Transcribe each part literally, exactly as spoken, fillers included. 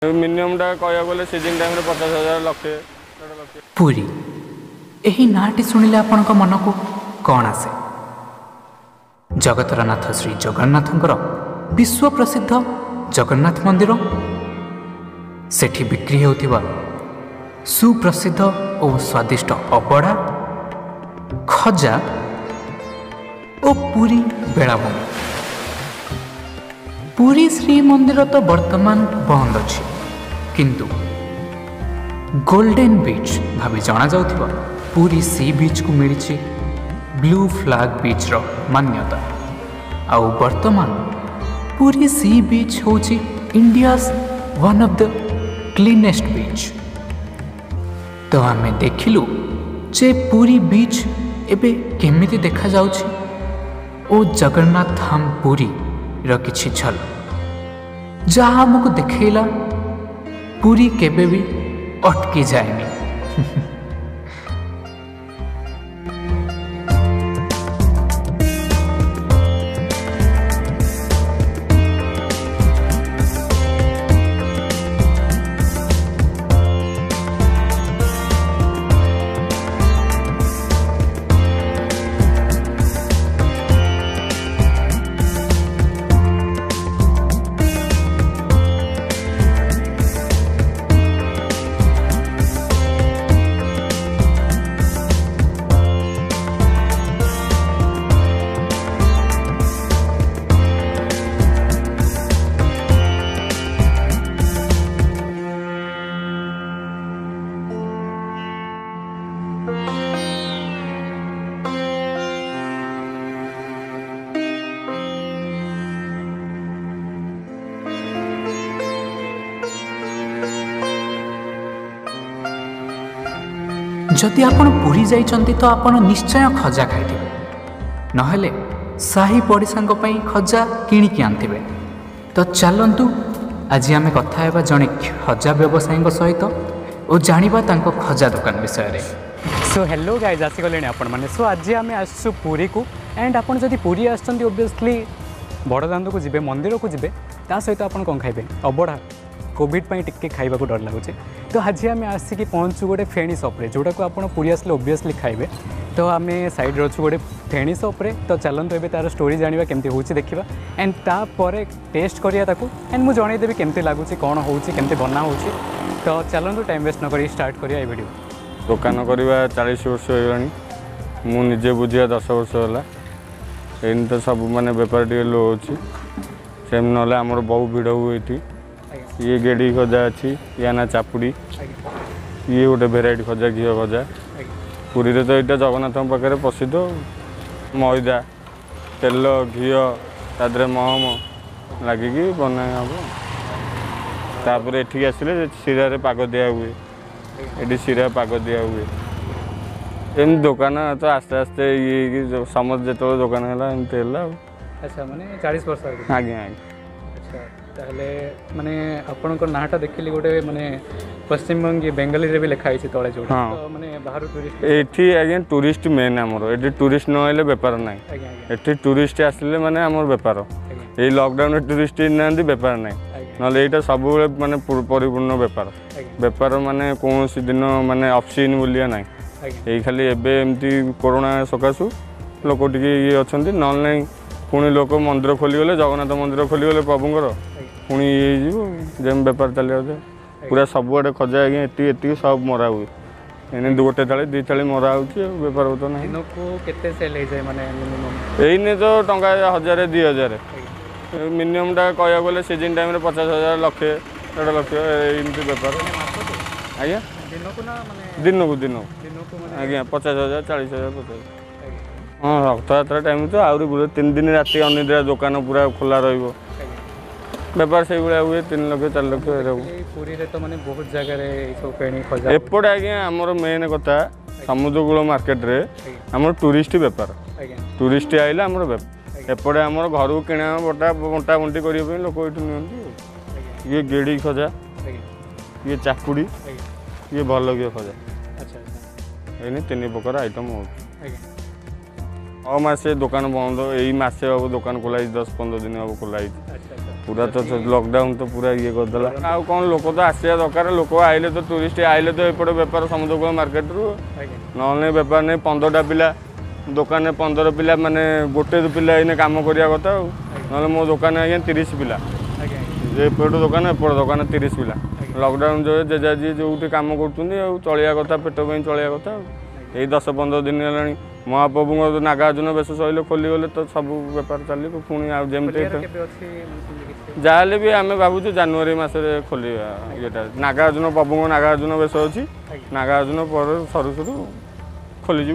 Minimum टा कह गले सीजन टाइम पचास हजार लक्षे पुरी यही नाटी शुणिले आपण मन को कौन आसे? जगतर नाथ श्री जगन्नाथंकर विश्व प्रसिद्ध जगन्नाथ मंदिर, सेठी बिक्री होतिबा सुप्रसिद्ध और स्वादिष्ट अबड़ा, खजा और पुरी बेलाभूमि। पुरी श्री मंदिर तो वर्तमान बंद अच्छी, किंतु गोल्डन बीच भाभी जाना जाउथिबा पुरी सी बीच को मिली ब्लू फ्लैग बीच रो मान्यता। आउ वर्तमान पुरी सी बीच होची India's one of the cleanest beach. तो आमे देखिलु जे पुरी बीच एबे केमिति देखा जाउछि ओ जगन्नाथ धाम पुरी रो किछि छल जहाँ हमको देखैला पुरी केबे भी अटकी जाएनी। जदि आपण पुरी जाइचंती तो आपण निश्चय खजा खाइथिबे, नहेले साही पड़िसांक पई खजा किणिकी आनथिबे। तो चलंतु आज आमे कथा हेबा जणे खजा व्यवसायीक सहित और जानिबा तांको खजा दुकान विषय रे। सो हेलो गाइज, आसी गले आपण माने। सो आज आमे आसु पुरी को, एंड आपण जदि पुरी आछंती ऑब्वियसली बड़दाण्ड को जिबे, मंदिर को जिबे, ता सहित आपण कोन खाइबे? अबड़ा। कोविड पाई टिके खाइबा को डर लगुचे। तो आज आम आसिक पहुँचु गोटे फेणी सप्रे जोटा को आप पुरी आसले ओबियसली खाइबे। तो आम साइड अच्छु गोटे फेणी सप्रे। तो चलते एवं तार स्टोरी जाना केमती हो देखा, एंड तापर टेस्ट करिया ताकू, एंड मुझे जनईदेवी केमती लगुच कौन होमती बना हो। तो चलते टाइम वेस्ट न कर स्टार्ट करिया ए वीडियो। दुकान करवा चालीस वर्ष होगलानी, मुझे बुझिया दस वर्ष है। एन तो सब माने बेपार टे लो अच्छी सेम ना आमर बहु भिड़ हुए। ये गेड़ी खजा अच्छी, या ना चापुड़ी, ये गोटे भेराइटी खजा घी खजा। पुरी तो यहाँ जगन्नाथ पाखे प्रसिद्ध मैदा तेल घी तादे महम लगिकी बना हम। तापर एठिक आसिले सीरा पाग दिया हुए, ये सीरा पाग दिया हुए। एम दुकान तो आस्ते आस्ते ये समझ जो दुकान है एमती है। अच्छा, माने चालीस वर्ष आज्ञा आज्ञा। अच्छा, ताहले माने आपनकर नाटा देखिली गोटे माने पश्चिम बंग बेंगली रे भी लिखाई छी तळे जोड। तो माने बाहर टूरिस्ट एठी आगे टूरिस्ट मेन हमरो एठी टूरिस्ट न आइले व्यापार नाही। एठी टूरिस्ट आसले माने हमर व्यापार। ए लॉकडाउन रे टूरिस्ट नांदी व्यापार नाही, नले एटा सब बेले माने परिपूर्ण व्यापार। व्यापार माने कोनोसी दिन माने ऑप्शन बोलिया नाही। ए खाली एबे एमती कोरोना सकासु लोक टिके ये अछंती, नल नाही पुणी लोक मंदिर खोली गले, जगन्नाथ मंदिर खोली गले प्रभुंकर, पुणी ये जेम बेपार चलिए पूरा सबुआड़े खजा आज्ञा एति एति सब मरा हुए। एने गोटे थाली दी थाली मरा होपार होता ना। यही तो टंका हजार दि हजार मिनिमम टा कह गले सीजन टाइम पचास हजार लक्षे देढ़ लक्ष एमती बेपार आज्ञा दिन को दिन आज्ञा पचास हजार चालीस हजार पचास। हाँ, रथयात्रा टाइम तो आहरी बुले तीन दिन राति अनिद्रा दुकान पूरा खोला रहिबो। बेपार से भाया हुए तीन लक्ष चार लक्ष पुरी रे तो माने बहुत जगह रे सब पेणी खजा। एपटे आज्ञा हमर मेन कथा समुद्रकूल मार्केट रे हमर टूरिस्ट बेपार। टूरिस्ट आइले हमर बेपार। एपटे हमर घर को किणा बटा बंटा बंटी करियो पे लोक एठु नियंती। ये गेड़ी खजा, ये चापुड़ी, ये भल के खजा। अच्छा अच्छा, एने तीन प्रकार आइटम हो। और मासे दुकान बंद, यही मासे बाबू दुकान खोलाई दस पंद्रह दिन अब खोलाई। पूरा तो लॉकडाउन तो पूरा ये करदेला आ कौन लोक तो आसिया दरकार लोक आइले तो टूरिस्ट आइले तो एपटे बेपार समुद्रकूल मार्केट रु ना बेपार नहीं पंद्रहटा पिला दुकान पंद्रह पिला माने गोटे पिला इन काम करिया कथा ना मो दुकान आज्ञा तीस पिला एपट दुकान एपट दुकान तीस पिला लॉकडाउन जो जेजाजी जो काम कर चलिया कथा पेट पर चलिया कथा यही दस पंद्रह दिन है महाप्रभु नागार्जुन बेस सैल खोलीगले तो सब बेपार चलो पुणी आमती जहाँ भी आम भावुँ जनवरी मसरे खोलिया ये नागार्जुन प्रभु नागार्जुन बेस अच्छी नागार्जुन पर सरू सरू खोलीज।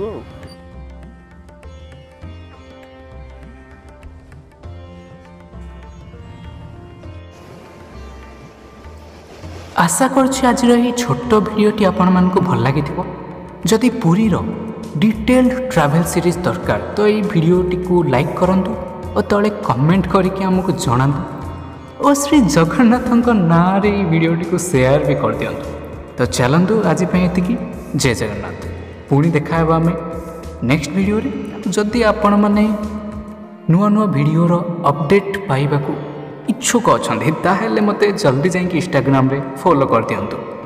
आशा करुछि आज छोट भिडियोटी आपण मानकु भल लागि थिबो। जदि पुरी रो डिटेल्ड ट्रैवल सीरीज दरकार तो ये भिडियोटी को लाइक करंतु और तले कमेंट करके हमको जणांतु और श्री जगन्नाथ ना रे भिडियोटी को शेयर भी कर दियंतु। तो चलंतु आज पे एतिकी। जय जगन्नाथ। पुणी देखा आम नेक्स्ट भिडियो रे। जदि आपण माने नुआ नुआ भिडियोर अपडेट पाइबाकू इच्छुक अच्छा ताहेले मते जल्दी जाइए इंस्टाग्राम रे फॉलो कर दियंतु।